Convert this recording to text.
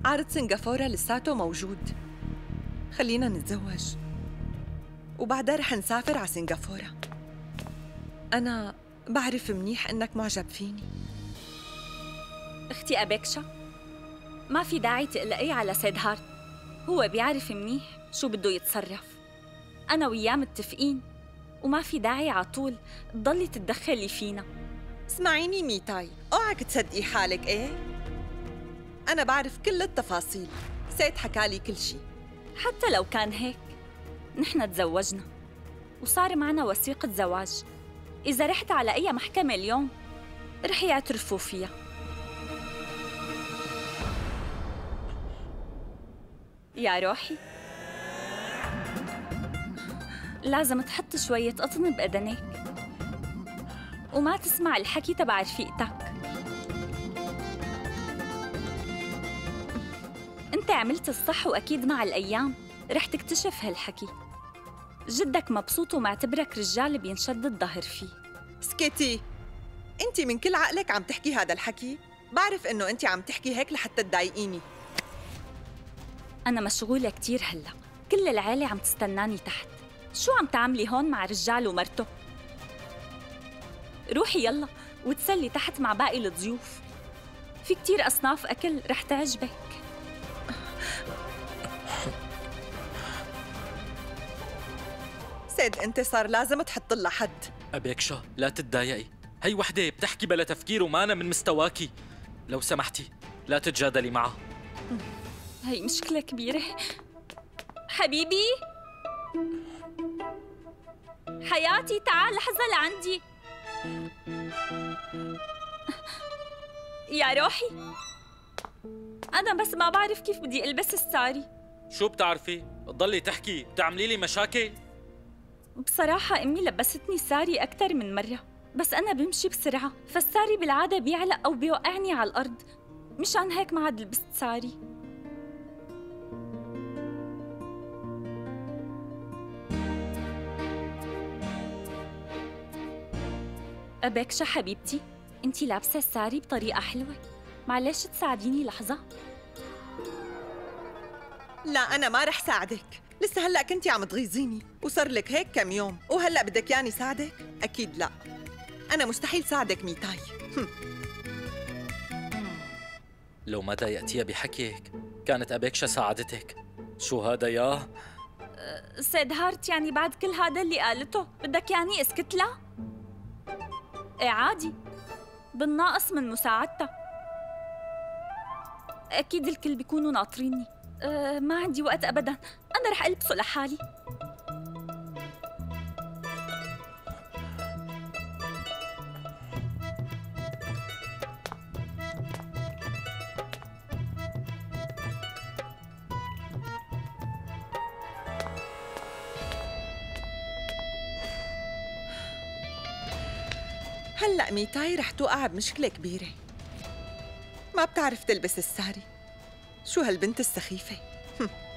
عرض سنغافورة لساته موجود. خلينا نتزوج وبعدها رح نسافر على سنغافورة. أنا بعرف منيح إنك معجب فيني. اختي أبيكشا، ما في داعي تقلقي على سيدهارت، هو بيعرف منيح شو بده يتصرف. أنا وياه متفقين وما في داعي عطول تضلي تتدخلي فينا. اسمعيني ميتاي، اوعك تصدقي حالك. ايه أنا بعرف كل التفاصيل، سيد حكالي كل شي. حتى لو كان هيك نحن تزوجنا وصار معنا وثيقة زواج. إذا رحت على أي محكمة اليوم رح يعترفوا فيها. يا روحي، لازم تحط شوية قطن بأذنك وما تسمع الحكي تبع رفيقتك. انت عملت الصح، وأكيد مع الأيام رح تكتشف هالحكي. جدك مبسوط ومعتبرك رجال بينشد الظهر فيه. سكتي، انت من كل عقلك عم تحكي هذا الحكي؟ بعرف انه انت عم تحكي هيك لحتى تضايقيني. أنا مشغولة كتير هلأ، كل العيلة عم تستناني تحت. شو عم تعملي هون مع رجال ومرته؟ روحي يلا وتسلي تحت مع باقي الضيوف، في كتير أصناف أكل رح تعجبك. سيد انت صار لازم تحط لها حد. أبيكشا لا تتضايقي، هي وحدة بتحكي بلا تفكير وما أنا من مستواكي. لو سمحتي لا تتجادلي معها. هي مشكلة كبيرة. حبيبي حياتي، تعال لحظة لعندي. يا روحي، أنا بس ما بعرف كيف بدي ألبس الساري. شو بتعرفي؟ تضلي تحكي بتعملي لي مشاكل؟ بصراحة أمي لبستني ساري أكثر من مرة، بس أنا بمشي بسرعة، فالساري بالعادة بيعلق أو بيوقعني على الأرض، مشان هيك ما عاد لبست ساري. أبيكشا حبيبتي، أنتي لابسة الساري بطريقة حلوة، معلش تساعديني لحظة؟ لا أنا ما رح ساعدك، لسه هلأ كنتي عم تغيظيني وصار لك هيك كم يوم، وهلأ بدك ياني ساعدك؟ أكيد لا، أنا مستحيل ساعدك ميتاي. لو ما ضايقتيها بحكيك كانت أبيكشا ساعدتك. شو هذا يا؟ سيدهارت، يعني بعد كل هذا اللي قالته بدك يعني اسكت لها؟ ايه عادي، بالناقص من مساعدتها. أكيد الكل بيكونوا ناطريني. ما عندي وقت أبداً، أنا رح ألبسه لحالي. هلأ ميتاي رح توقع بمشكلة كبيرة، ما بتعرف تلبس الساري. شو هالبنت السخيفة؟